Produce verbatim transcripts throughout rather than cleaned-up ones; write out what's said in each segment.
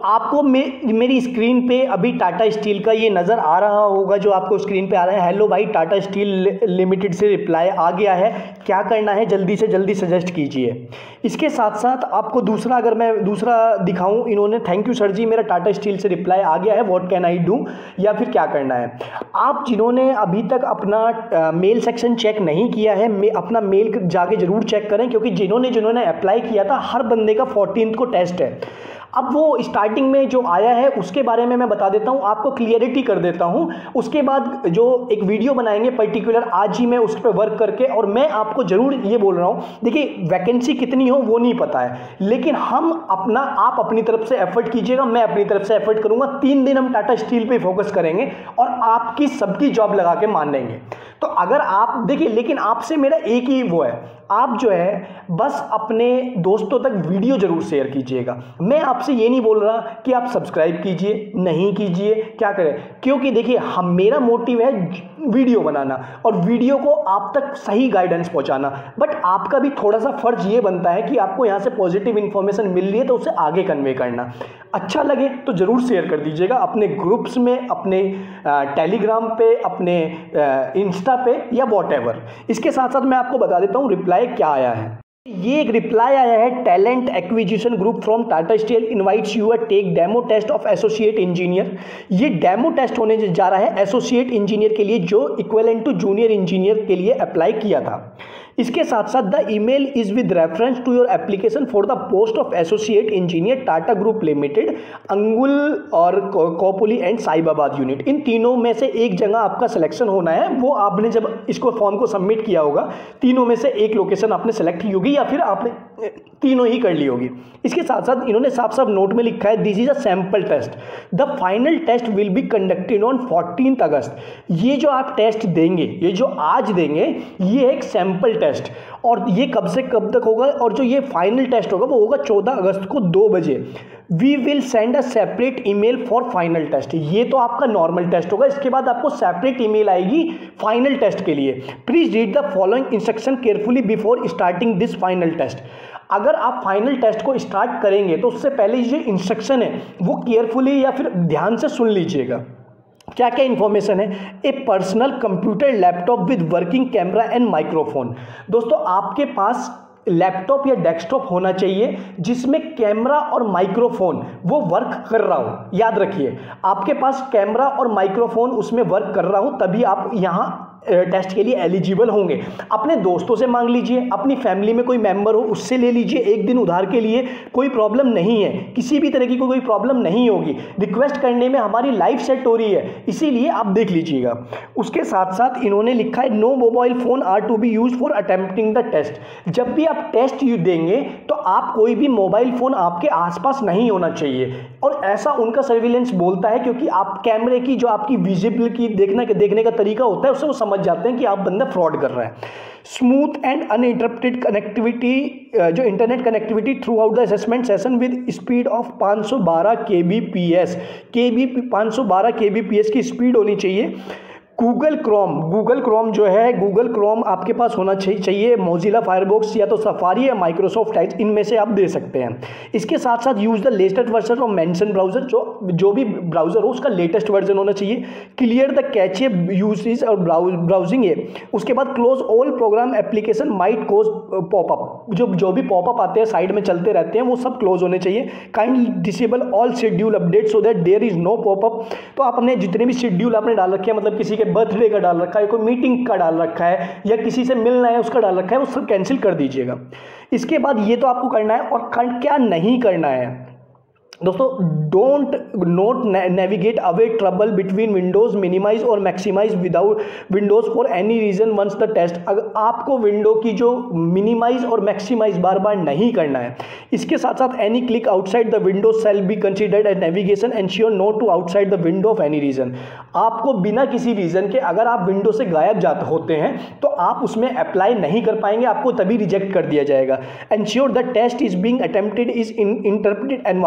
आपको मे, मेरी स्क्रीन पे अभी टाटा स्टील का ये नज़र आ रहा होगा, जो आपको स्क्रीन पे आ रहा है। हेलो भाई, टाटा स्टील लिमिटेड से रिप्लाई आ गया है। क्या करना है, जल्दी से जल्दी सजेस्ट कीजिए। इसके साथ साथ आपको दूसरा, अगर मैं दूसरा दिखाऊं, इन्होंने थैंक यू सर जी, मेरा टाटा स्टील से रिप्लाई आ गया है, व्हाट कैन आई डू, या फिर क्या करना है। आप जिन्होंने अभी तक अपना मेल सेक्शन चेक नहीं किया है, मे, अपना मेल जाके ज़रूर चेक करें, क्योंकि जिन्होंने जिन्होंने अप्लाई किया था हर बंदे का फोर्टीन को टेस्ट है। अब वो स्टार्टिंग में जो आया है उसके बारे में मैं बता देता हूँ, आपको क्लियरिटी कर देता हूँ। उसके बाद जो एक वीडियो बनाएंगे पर्टिकुलर, आज ही मैं उस पर वर्क करके, और मैं आपको ज़रूर ये बोल रहा हूँ, देखिए वैकेंसी कितनी हो वो नहीं पता है, लेकिन हम अपना, आप अपनी तरफ से एफर्ट कीजिएगा, मैं अपनी तरफ से एफर्ट करूँगा। तीन दिन हम टाटा स्टील पे फोकस करेंगे और आपकी सबकी जॉब लगा के मान लेंगे। तो अगर आप देखिए, लेकिन आपसे मेरा एक ही वो है, आप जो है बस अपने दोस्तों तक वीडियो जरूर शेयर कीजिएगा। मैं आपसे ये नहीं बोल रहा कि आप सब्सक्राइब कीजिए, नहीं कीजिए, क्या करें, क्योंकि देखिए हम, मेरा मोटिव है वीडियो बनाना और वीडियो को आप तक सही गाइडेंस पहुंचाना। बट आपका भी थोड़ा सा फर्ज ये बनता है कि आपको यहाँ से पॉजिटिव इंफॉर्मेशन मिल रही है तो उसे आगे कन्वे करना। अच्छा लगे तो ज़रूर शेयर कर दीजिएगा अपने ग्रुप्स में, अपने टेलीग्राम पे, अपने इंस्टा पे या वॉट एवर। इसके साथ साथ मैं आपको बता देता हूँ रिप्लाई क्या आया है। ये एक रिप्लाई आया है, talent acquisition group from Tata Steel invites you a take demo test of associate engineer. ये डेमो टेस्ट होने जा रहा है एसोसिएट इंजीनियर के लिए, जो इक्विवेलेंट टू जूनियर इंजीनियर के लिए अप्लाई किया था। इसके साथ साथ the email is with reference to your application for the post of associate engineer Tata group limited, Angul और कोपुली एंड साहिबाबाद यूनिट। इन तीनों में से एक जगह आपका सिलेक्शन होना है। वो आपने जब इसको फॉर्म को सबमिट किया होगा, तीनों में से एक लोकेशन आपने सेलेक्ट की होगी या फिर आपने तीनों ही कर ली होगी। इसके साथ साथ इन्होंने साफ साफ नोट में लिखा है, this is a sample test, the final test will be conducted on fourteen August. ये जो आप टेस्ट देंगे, ये जो आज देंगे, ये एक सैंपल टेस्ट, और ये कब से कब तक होगा, और जो ये फाइनल टेस्ट होगा वो होगा चौदह अगस्त को दो बजे। We will send a separate email for final test. ये तो आपका नॉर्मल टेस्ट होगा, इसके बाद आपको सेपरेट ईमेल आएगी फाइनल टेस्ट के लिए। Please read the following instruction carefully before starting this final test. अगर आप फाइनल टेस्ट को स्टार्ट करेंगे तो उससे पहले जो इंस्ट्रक्शन है वो केयरफुली या फिर ध्यान से सुन लीजिएगा। क्या क्या इंफॉर्मेशन है? A personal computer laptop with working camera and microphone. दोस्तों, आपके पास लैपटॉप या डेस्कटॉप होना चाहिए जिसमें कैमरा और माइक्रोफोन वो वर्क कर रहा हो। याद रखिए, आपके पास कैमरा और माइक्रोफोन उसमें वर्क कर रहा हो, तभी आप यहाँ टेस्ट के लिए एलिजिबल होंगे। अपने दोस्तों से मांग लीजिए, अपनी फैमिली में कोई मेंबर हो उससे ले लीजिए एक दिन उधार के लिए, कोई प्रॉब्लम नहीं है, किसी भी तरह की कोई प्रॉब्लम नहीं होगी। रिक्वेस्ट करने में हमारी लाइफ सेट हो रही है, इसीलिए आप देख लीजिएगा। उसके साथ साथ इन्होंने लिखा है, no mobile phone are to be use for attempting the test. जब भी आप टेस्ट देंगे तो आप कोई भी मोबाइल फोन आपके आसपास नहीं होना चाहिए, और ऐसा उनका सर्विलेंस बोलता है, क्योंकि आप कैमरे की जो आपकी विजिबल की देखने के देखने का तरीका होता है उससे वो समझ जाते हैं कि आप बंदा फ्रॉड कर रहा है। स्मूथ एंड अनइंटरप्टेड कनेक्टिविटी, जो internet connectivity throughout the assessment session with speed of पाँच सौ बारह K B P S. K B पाँच सौ बारह के बी पी एस की स्पीड होनी चाहिए। गूगल क्रोम, गूगल क्रोम जो है, गूगल क्रोम आपके पास होना चाहिए। मोजिला फायरबॉक्स या तो सफारी या माइक्रोसॉफ्ट एज, इनमें से आप दे सकते हैं। इसके साथ साथ use the latest version of mention browser, जो जो भी ब्राउजर हो उसका लेटेस्ट वर्जन होना चाहिए। क्लियर द कैचे यूसेज और ब्राउजिंग है। उसके बाद close all program application might cause popup, जो जो भी पॉपअप आते हैं साइड में चलते रहते हैं वो सब क्लोज होने चाहिए। Kindly disable all schedule update so that there is no popup. तो आपने जितने भी शेड्यूल आपने डाल रखे हैं, मतलब किसी के बर्थडे का डाल रखा है, कोई मीटिंग का डाल रखा है, या किसी से मिलना है उसका डाल रखा है, वो सब कैंसिल कर दीजिएगा। इसके बाद ये तो आपको करना है, और क्या नहीं करना है दोस्तों, don't not navigate away trouble between windows, minimize और maximize without windows for any reason once the test. अगर आपको विंडो की जो मिनिमाइज और मैक्सिमाइज बार बार नहीं करना है। इसके साथ साथ any click outside the window shall be considered as navigation, ensure not to outside the window of any reason. आपको बिना किसी रीजन के अगर आप विंडो से गायब जाते होते हैं तो आप उसमें अप्लाई नहीं कर पाएंगे, आपको तभी रिजेक्ट कर दिया जाएगा। Ensure the test is being attempted is in interpreted environment.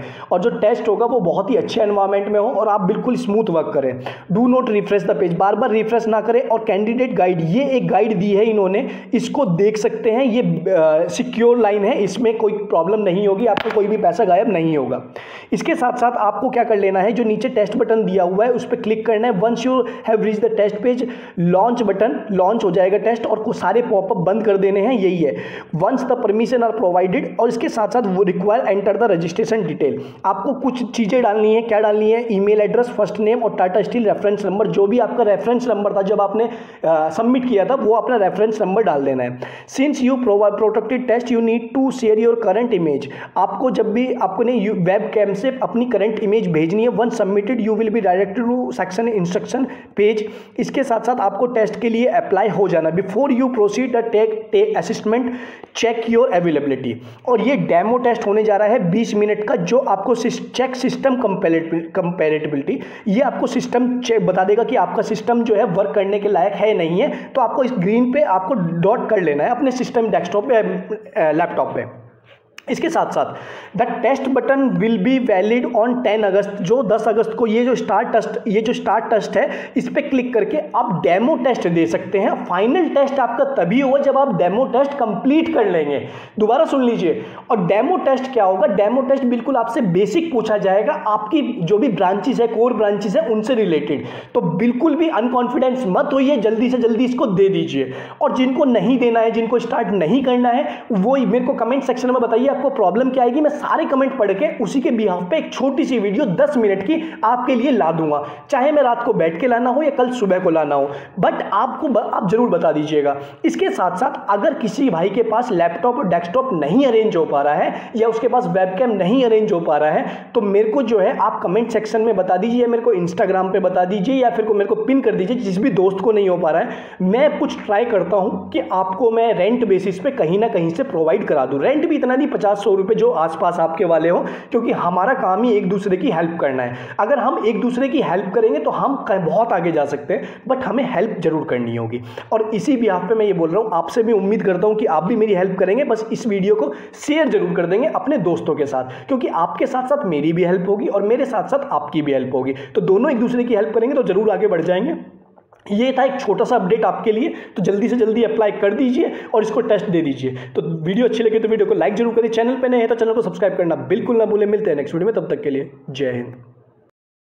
और जो टेस्ट होगा वो बहुत ही अच्छे एनवायरनमेंट में हो और आप बिल्कुल स्मूथ वर्क करें। Do not refresh the page, बार बार रिफ्रेश ना करें। और कैंडिडेट गाइड, ये एक गाइड दी है इन्होंने, इसको देख सकते हैं, ये सिक्योर लाइन है, इसमें कोई प्रॉब्लम नहीं होगी, आपको कोई भी पैसा गायब नहीं होगा। इसके साथ साथ आपको क्या कर लेना है, जो नीचे टेस्ट बटन दिया हुआ है उस पर क्लिक करना है। Once you have reach the test page, launch button, launch हो जाएगा टेस्ट और कुछ सारे पॉपअप बंद कर देने हैं, यही है। Once the permission are provided, और इसके साथ साथ वो require enter the registration detail, आपको कुछ चीज़ें डालनी है। क्या डालनी है, ईमेल एड्रेस, फर्स्ट नेम और टाटा स्टील रेफरेंस नंबर, जो भी आपका रेफरेंस नंबर था जब आपने सबमिट किया था वो अपना रेफरेंस नंबर डाल देना है। Since you protected test you need to share your current image, आपको जब भी आपने वेब कैम से अपनी करंट इमेज भेजनी है। One submitted you will be directed to section instruction page. इसके साथ साथ आपको टेस्ट के लिए अप्लाई हो जाना। Before you proceed the take assessment check your availability, और ये डेमो टेस्ट होने जा रहा है बीस मिनट का, जो आपको चेक सिस्टम कंपैरेटिबिलिटी, ये आपको सिस्टम चेक बता देगा कि आपका सिस्टम जो है वर्क करने के लायक है नहीं है। तो आपको इस ग्रीन पे आपको डॉट कर लेना है अपने सिस्टम डेस्कटॉप पे, लैपटॉप पे। इसके साथ साथ the test button will be valid on ten August, जो दस अगस्त को ये जो स्टार्ट टेस्ट ये जो स्टार्ट टेस्ट है इस पर क्लिक करके आप डेमो टेस्ट दे सकते हैं। फाइनल टेस्ट आपका तभी होगा जब आप डेमो टेस्ट कंप्लीट कर लेंगे। दोबारा सुन लीजिए। और डेमो टेस्ट क्या होगा, डेमो टेस्ट बिल्कुल आपसे बेसिक पूछा जाएगा, आपकी जो भी ब्रांचेस है, कोर ब्रांचेस है, उनसे रिलेटेड। तो बिल्कुल भी अनकॉन्फिडेंस मत होइए, जल्दी से जल्दी इसको दे दीजिए। और जिनको नहीं देना है, जिनको स्टार्ट नहीं करना है, वो मेरे को कमेंट सेक्शन में बताइए आपको प्रॉब्लम क्या आएगी। मैं सारे कमेंट पढ़ के उसी के बिहाफ पे एक छोटी सी वीडियो दस मिनट की आपके लिए ला दूंगा, चाहे मैं रात को बैठ के लाना हो या कल सुबह को लाना हो, बट आपको ब, आप जरूर बता दीजिएगा। इसके साथ साथ अगर किसी भाई के पास लैपटॉप और डेस्कटॉप नहीं अरेंज हो पा रहा है या उसके पास वेबकैम नहीं अरेंज हो पा रहा है, तो मेरे को जो है आप कमेंट सेक्शन में बता दीजिए, मेरे को इंस्टाग्राम पे बता दीजिए या फिर को मेरे को पिन कर दीजिए। जिस भी दोस्त को नहीं हो पा रहा है, मैं कुछ ट्राई करता हूं कि आपको मैं रेंट बेसिस पे कहीं ना कहीं से प्रोवाइड करा दूं। रेंट भी इतना नहीं, पचास सौ रुपए जो आसपास आपके वाले हो, क्योंकि हमारा काम ही एक दूसरे की हेल्प करना है। अगर हम एक दूसरे की हेल्प करेंगे तो हम बहुत आगे जा सकते हैं, बट हमें हेल्प जरूर करनी होगी। और इसी बिहाफ पे मैं ये बोल रहा हूं, आपसे भी उम्मीद करता हूं कि आप भी मेरी हेल्प करेंगे। बस इस वीडियो को शेयर जरूर कर देंगे अपने दोस्तों के साथ, क्योंकि आपके साथ साथ मेरी भी हेल्प होगी और मेरे साथ साथ आपकी भी हेल्प होगी। तो दोनों एक दूसरे की हेल्प करेंगे तो जरूर आगे बढ़ जाएंगे। ये था एक छोटा सा अपडेट आपके लिए, तो जल्दी से जल्दी अप्लाई कर दीजिए और इसको टेस्ट दे दीजिए। तो वीडियो अच्छी लगे तो वीडियो को लाइक जरूर करिए, चैनल पे नए हैं तो चैनल को सब्सक्राइब करना बिल्कुल ना भूलें। मिलते हैं नेक्स्ट वीडियो में, तब तक के लिए जय हिंद।